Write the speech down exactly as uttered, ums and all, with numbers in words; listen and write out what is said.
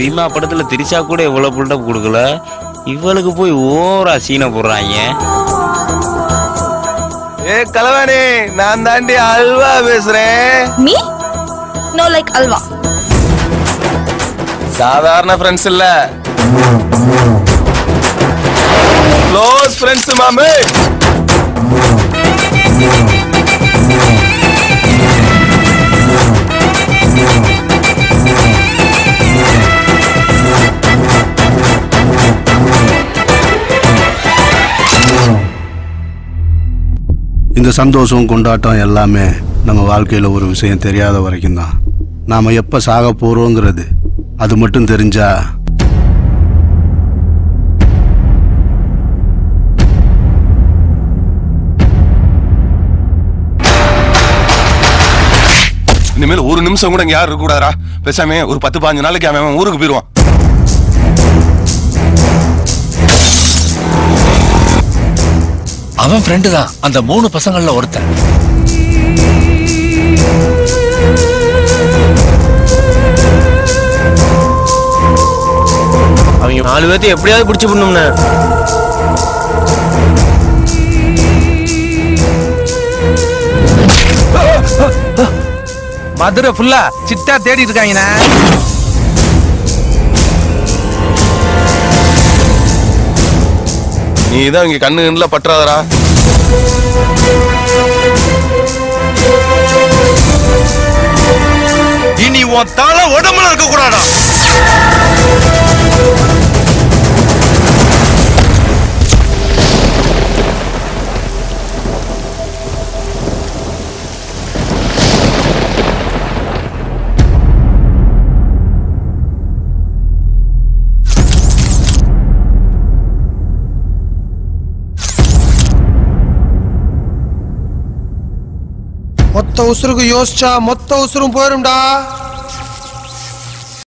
பீமா படத்துல திரிஷா கூட எவ்வளவு புல்டப் கொடுக்கல, இவளுக்கு போய் ஓவரா சீனை போடுறாங்க. ஏ கலவாணி, நான் தாண்டி அல்வா பேசுறேன். Me no like halwa. சாதாரண ஃப்ரெண்ட்ஸ் இல்ல, க்ளோஸ் ஃப்ரெண்ட்ஸ் மாமே. இந்த சந்தோஷம் கொண்டாட்டம் எல்லாமே நம்ம வாழ்க்கையில் ஒரு விஷயம் தெரியாத வரைக்கும் தான். நாம் எப்போ சாக போகிறோங்கிறது அது மட்டும் தெரிஞ்சா இனிமேல் ஒரு நிமிஷம் கூட இங்க யாரும் இருக்க கூடாதா? பேசாம ஒரு பத்து பாஞ்சு நாளைக்கு அவன் ஊருக்கு போயிடுவான். அவன் ஃப்ரெண்டு தான் அந்த மூணு பசங்கள்ல ஒருத்தன். அவங்க நாலு பேர்த்து எப்படியாவது பிடிச்சு பண்ணும்னு. மதுரை ஃபுல்லா சிட்டா தேடி இருக்காங்கண்ணா. நீ தான் இங்க கண்ணு கண்ணுல பற்றாதரா. இனி உன் தலை உடம்புல இருக்க கூடாதா? மொத்த உசுருக்கு யோசிச்சா மொத்த உசுரும் போயிரும்டா.